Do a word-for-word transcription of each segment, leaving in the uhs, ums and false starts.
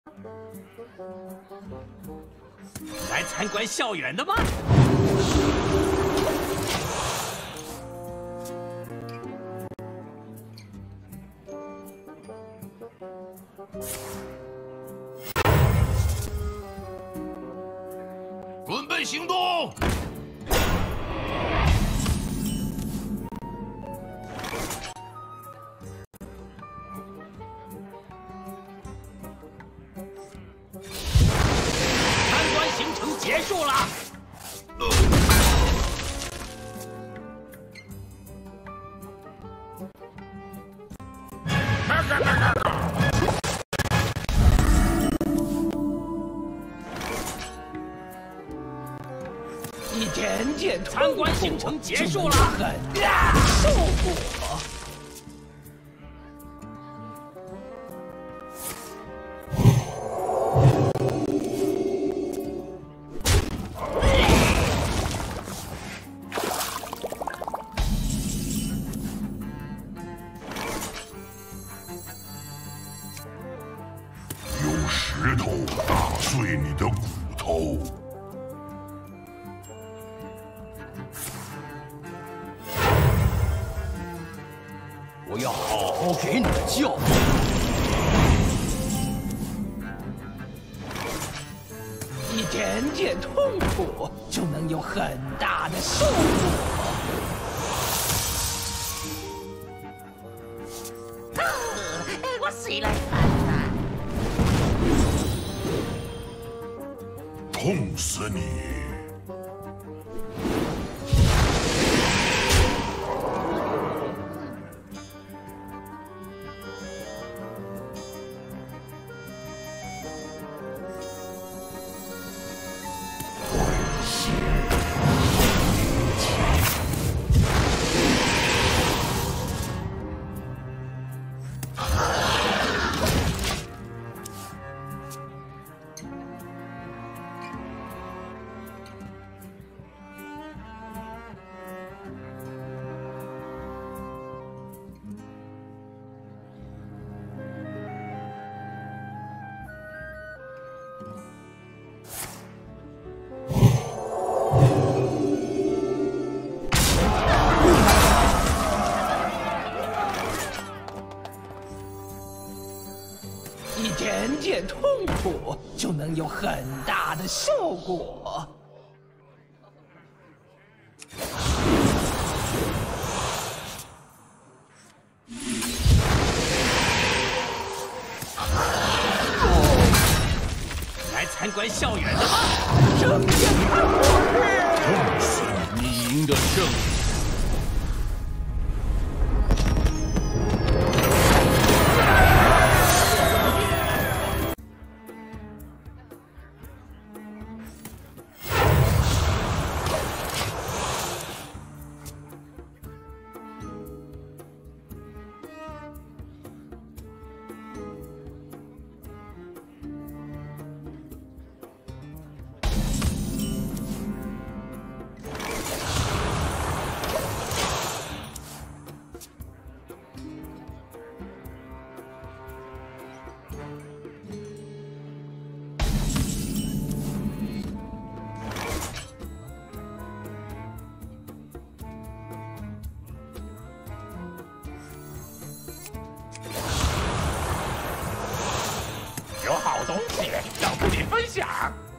来参观校园的吗？ 准备行动！ 结束了。一点点参观行程结束了，很大受果。 石头打碎你的骨头。 我要好好给你们教训。 一点点痛苦就能有很大的收获。 啊！我谁来办啊？ 痛死你！ 一点点痛苦就能有很大的效果。来参观校园的吗？正面看我！ 痛死你！ 你赢得胜利。 有好东西要跟你分享。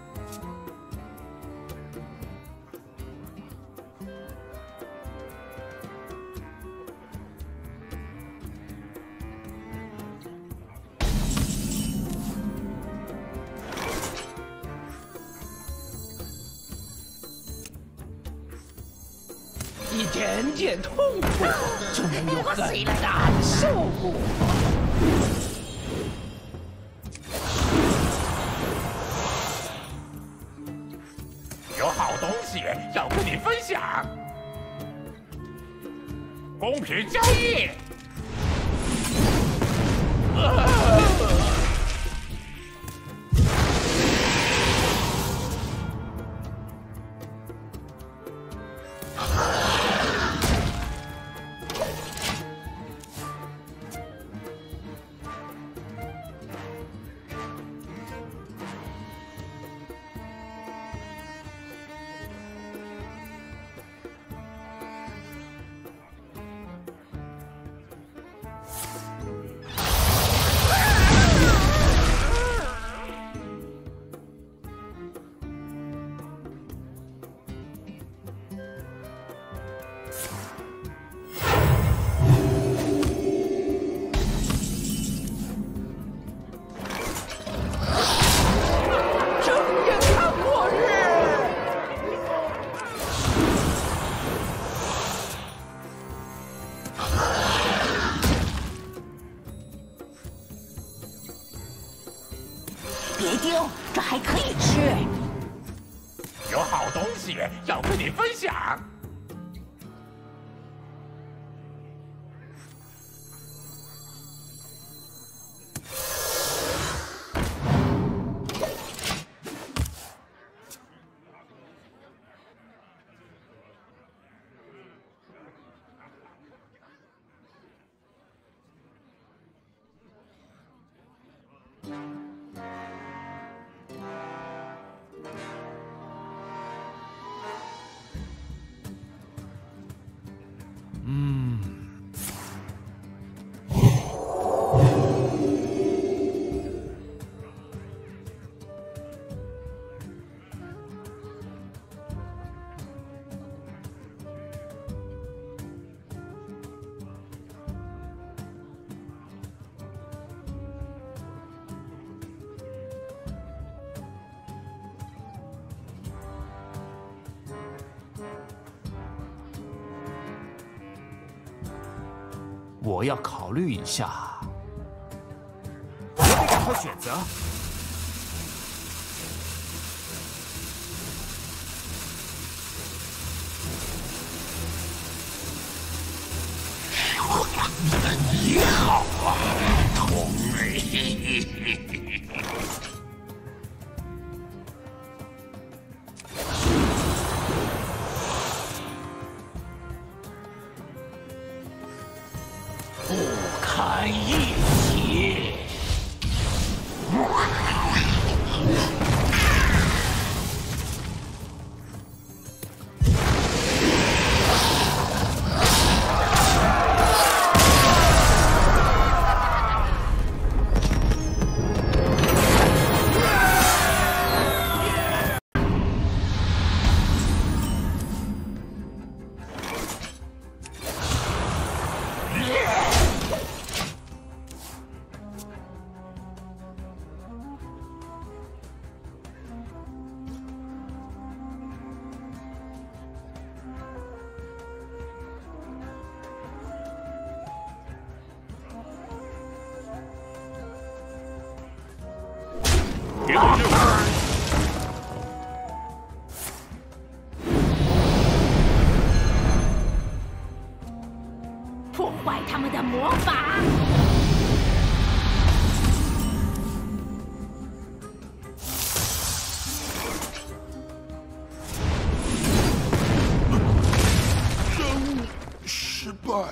一点点痛苦就能有很大的效果。 有好东西要跟你分享，公平交易。啊你别丢，这还可以吃。 有好东西要跟你分享。 我要考虑一下，我得赶快选择。 你好啊，同类。 不堪一击！ 别动这儿！ 破坏他们的魔法。 任务失败。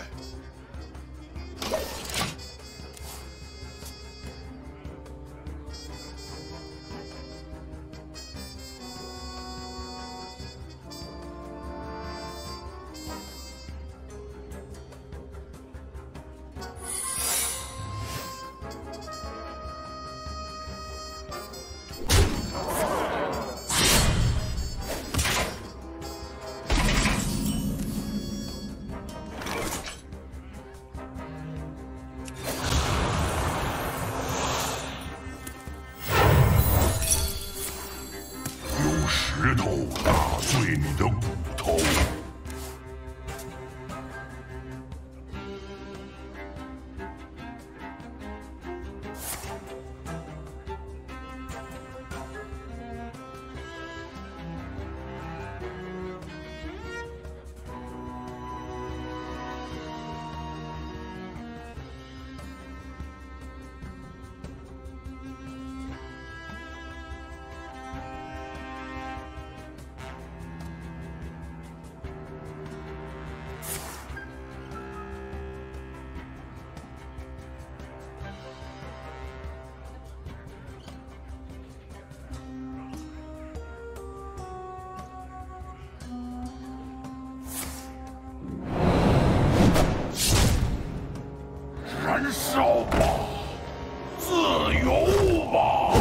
石头打碎你的骨头。燃烧吧，自由吧！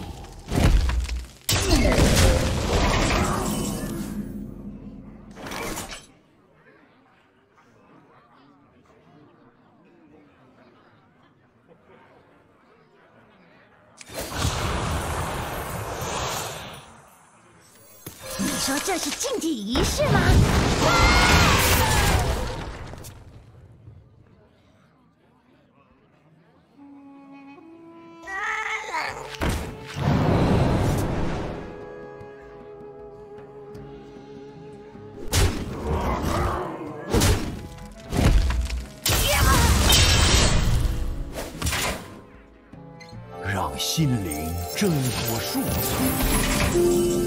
你说这是禁忌仪式吗？ 心灵挣脱束缚。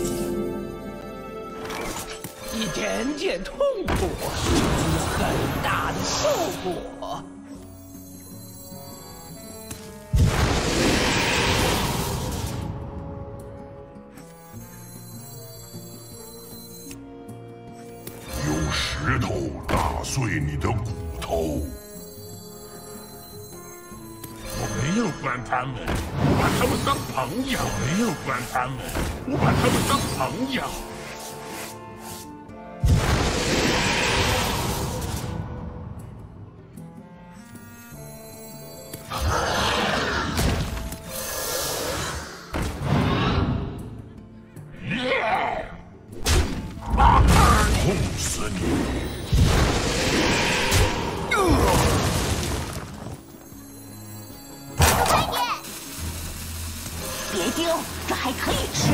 一点点痛苦就能有很大的效果。 有石头打碎你的骨头。 我没有关他们，我把他们当朋友。我没有关他们，我把他们当朋友。 痛死你！ 别丢，这还可以吃。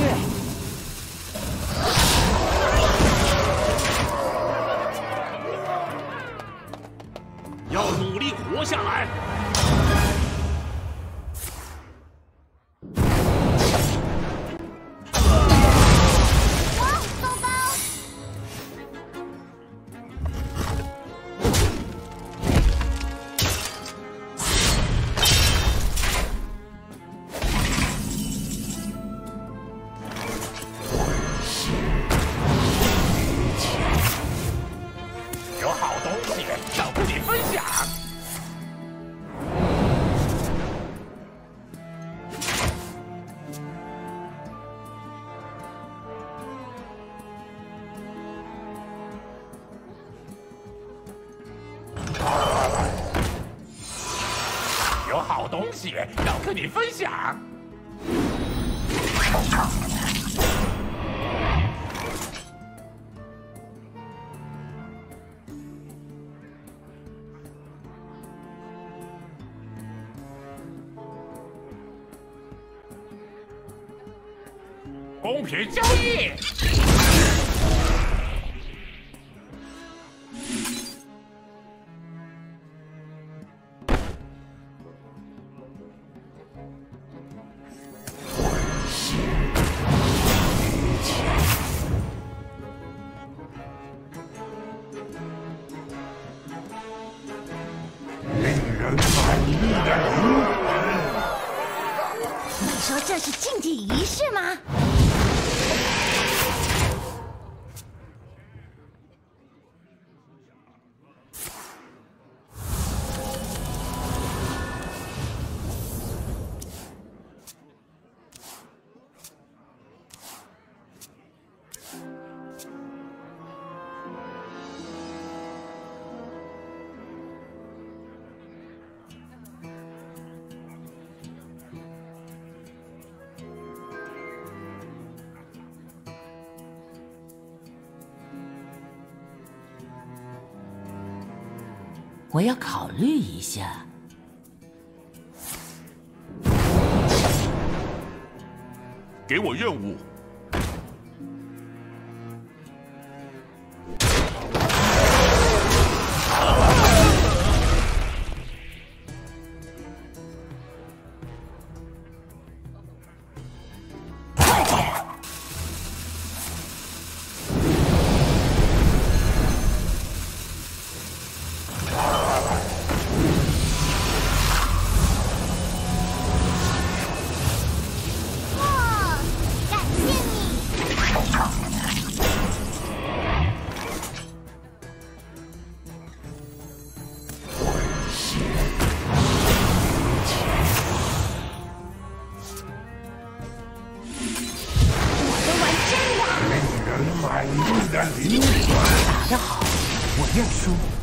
要努力活下来。 哇，豆豆！ 有好东西要跟你分享。有好东西要跟你分享。 公平交易。 令人满意的灵魂。 你说这是禁忌仪式吗？ 我要考虑一下。 给我任务。 快点！ 满意的灵魂。 打得好，我认输。